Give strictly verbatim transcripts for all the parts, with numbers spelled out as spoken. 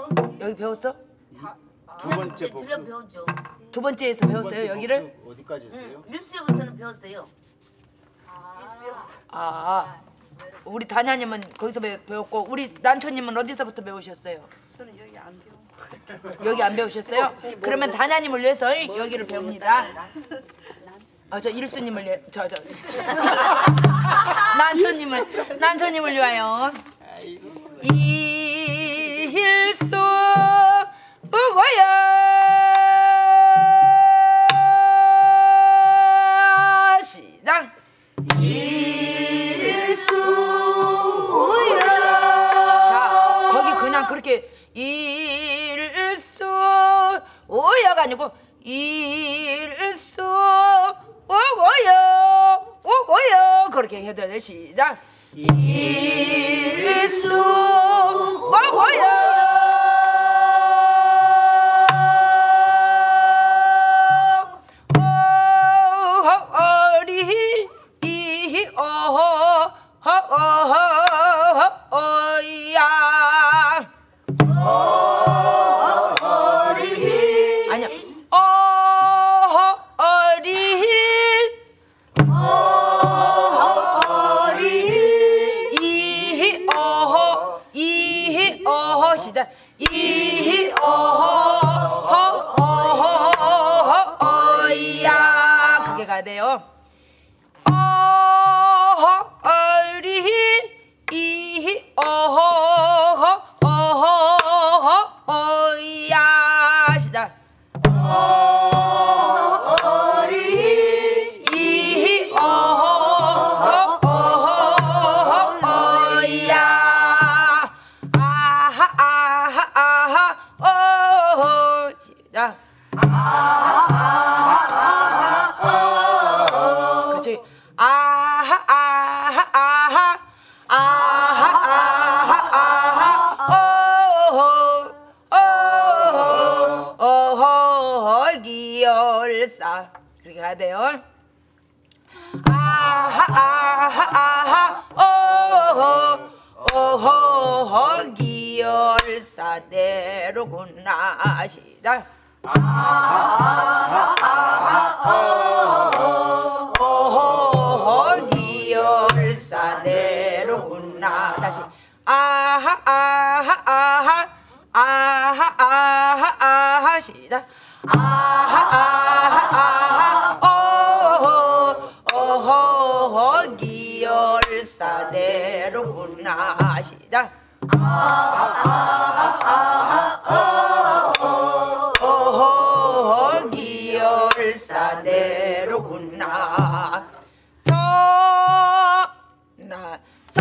여기 배웠어? 두 번째 복수. 들려 배웠죠. 두 번째에서 배웠어요 두 번째 여기를? 복수 어디까지 했어요? 응, 일수요부터는 배웠어요. 아 우리 다냐님은 거기서 배, 배웠고 우리 난초님은 어디서부터 배우셨어요? 저는 여기 안 배워. 여기 안 배우셨어요? 그러면 다냐님을 위해서 여기를 배웁니다. 아 저 일수님을 위해 저저 난초님을 난초님을 위하여 일수 우고야 시작 일수우야 자 거기 그냥 그렇게 일수우야가 아니고 일수 오고요 오고요 그렇게 해야 돼. 시작 일수 오고요 어리 이 어허 어야 어리 아니야 어허 어리 이 어허 이 어허 시작 이 어허 어허 어야 그게 가야 돼요. 어허 어리 이 어허 어허 어야 시작 어리 이 어허 어야 아하 아하 아하 어허 시작 그렇지 아하 아하 아하 아하 아하 아하 어허 어허 어허 기열사 그렇게 가야 돼요. 아하 아하 아하 어허 어허 기열사대로구나 시작 어허 기열사대로구나 다시 아하 아하 아하 아하 아하 아하 시작 아하 아하 아하 어허 어허 기열사대로구나 시작 어허 기열사대로구나 서나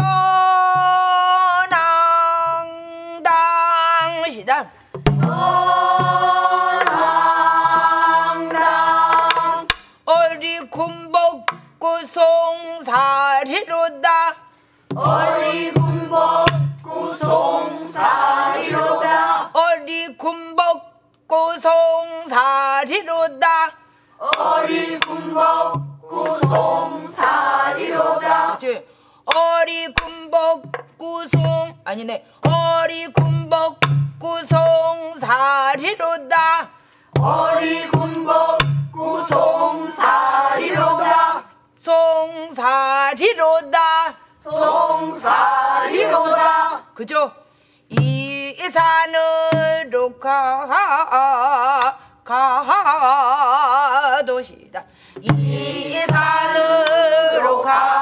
서낭당 시작 서낭당 어리 군복구 송사리로다 어리 군복구 송사리로다 어리 군복구 송사리로다 어리 군복구 송사리로다 그렇지 어리 군복구 송 아니네 어리 군복구 송사리로다 어리 군복구 송사리로다 송사리로다 송사리로다 그죠? 이 산으로 가 가도시다 이 산으로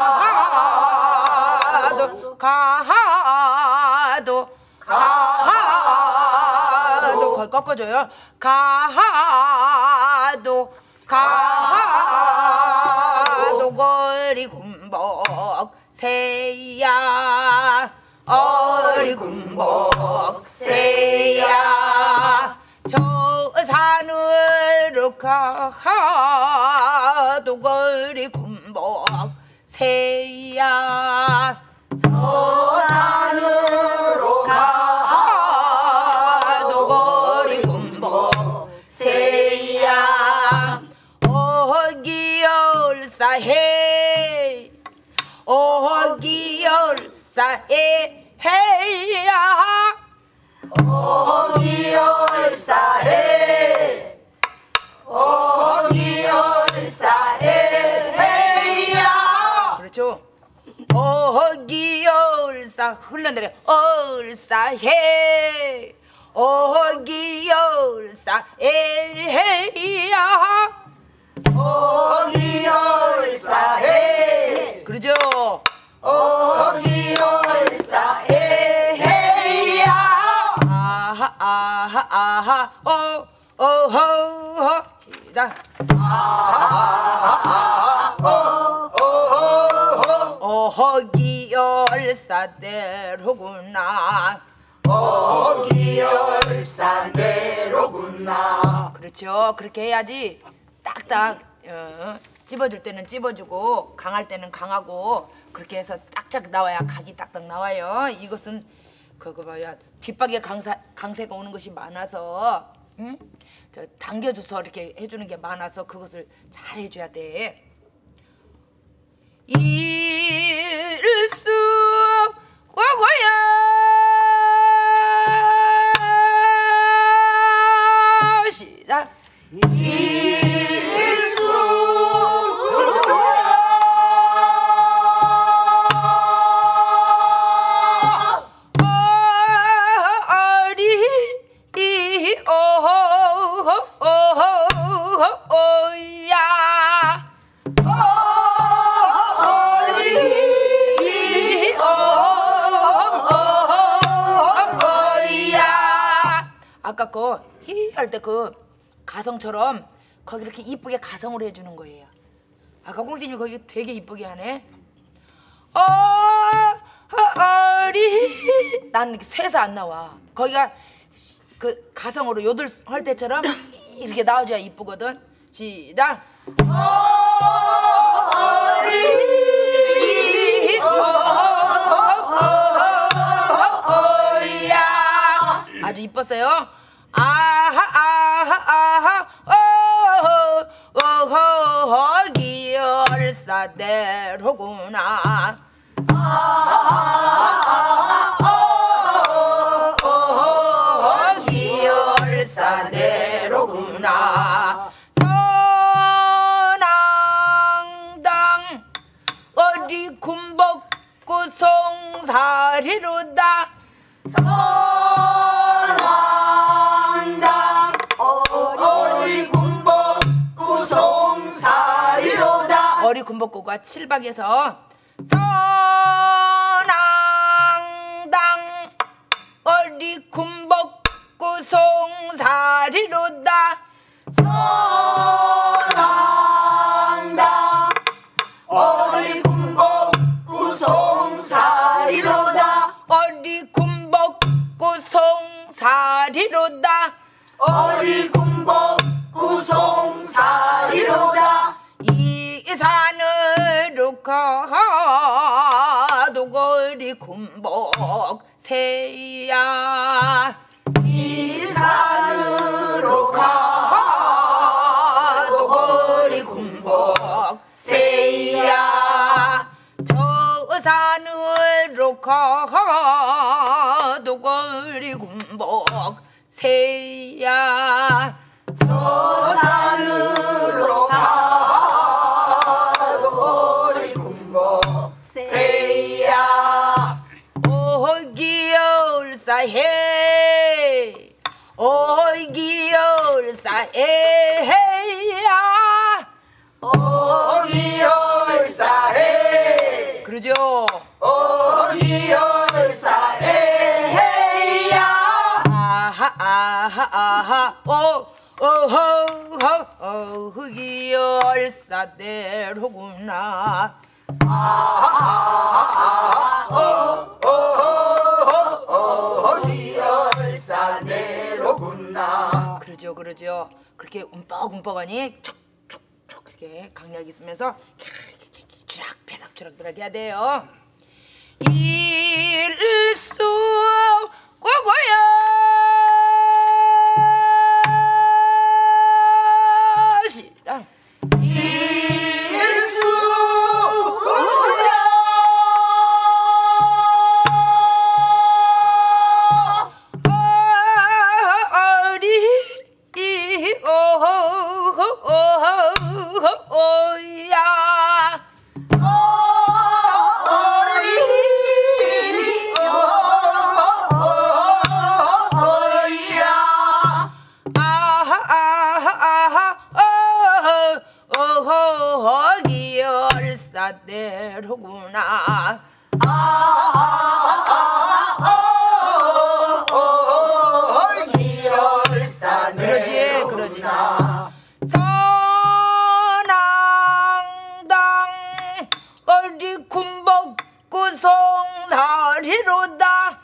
가도 가도 가도 거기 꺾어줘요 가도 가도 거리 군복 새야 어리 군복 새야 저 산으로 가도 거리 군복 새야 저 산으로 가도 거리 군복 새야 어기열사해 어기열사해 해야 어기열사해 어기열사해 헤이야. 그렇죠. 어기열사 흘러내려 얼사해 어기열사 에헤야. 어기열사해 그러죠. 어기열사해 헤이야. 아하 아하 아하 어 어허허 시작. 어허기열사대로구나. 어기열사대로구나. 그렇죠. 그렇게 해야지 딱딱 어, 찝어줄 때는 찝어주고 강할 때는 강하고 그렇게 해서 딱딱 나와야 각이 딱딱 나와요. 이것은 그거 봐야 뒷박에 강사, 강세가 오는 것이 많아서 응? 저 당겨줘서 이렇게 해주는 게 많아서 그것을 잘 해줘야 돼. 일수 와와야 시작. 아까 그 히 할 때 그 가성처럼 거기 이렇게 이쁘게 가성으로 해주는 거예요. 아까 공주님이 거기 되게 이쁘게 하네. 어, 어리 나는 이렇게 세서 안 나와. 거기가 그 가성으로 요들 할 때처럼 이렇게 나와줘야 이쁘거든. 시작. 어리 어야 아주 이뻤어요. 아하 아하 아하 어허 어허 기열사대로구나. 어허 기열사대로구나. 선앙당 어디 군복구 송사리로다. 선왕당 어리 군복구 송사리로다. 어리 군복구가 칠박에서 선왕당 어리 군복구 송사리로다. 선왕당 어리 군복구 송사리로다. 어리 군복구 송사리로다. 어리 군복구 송사리로다. 이 산으로 가도 어리 군복 새야. 이 산으로 가도 어리 군복 새야. 저 산으로 가도 어리 군복 새야. 저 산으로 가도 어리 군복 새야. 어기열사해 어기열사해야. 어기열사해 그러죠. 어기열사해야. 아하 아하 아하 어 어허허 어기열사대로구나. 어기열사대로구나. 그러죠 그러죠. 그렇게 움뻑움뻑하니 촉촉촉 그렇게 강약 있으면서 주락펴락 주락펴락 해야 돼요. 일수 고고야 시작. 일수 어 어야 어기열사대로구나. 그러지 그러지. 선앙당 어리 군복구 송사리로다.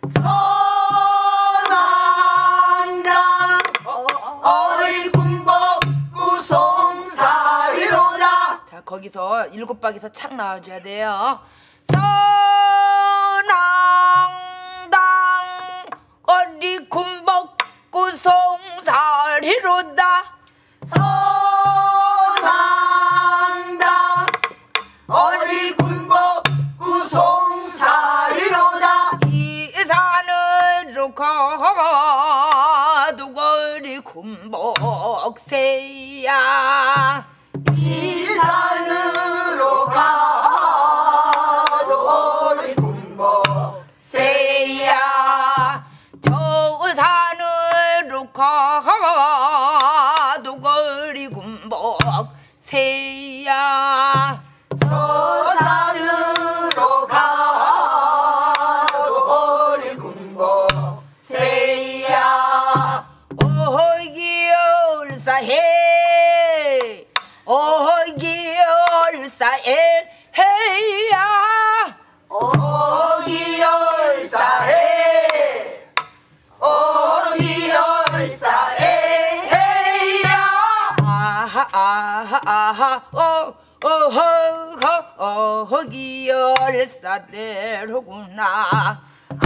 선왕당 어리 군복구 송사리로다. 자 거기서 일곱 박에서 착 나와줘야 돼요. 선앙당 어리 군복구 송사리로다. 선왕당 어리 군복구 송사리로다. 이 산으로 가도 거리 군복새야. 이 산으로 가도 어리 군복새야. 저 산으로 가도 거리 군복새야. 저 산으로 가도 어리 군복새야. 어기열사해 어기열사해 해야. 어기열사해 어기열사해 해야. 아하 아하 아하 어 어허 어기열사대로구나.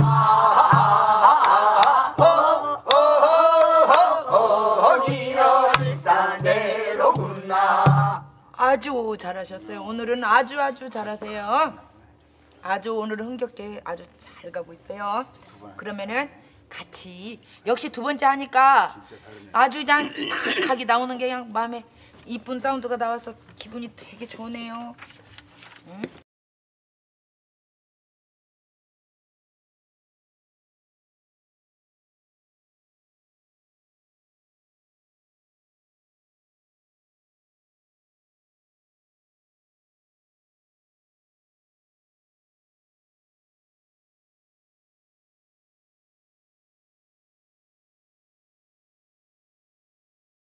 어기열사대로구나. 아주 잘하셨어요. 오늘은 아주 아주 잘하세요. 아주 오늘은 흥겹게 아주 잘 가고 있어요. 그러면은 같이 역시 두 번째 하니까 아주 그냥 탁하게 나오는 게 그냥 마음에 이쁜 사운드가 나와서 기분이 되게 좋네요. 응?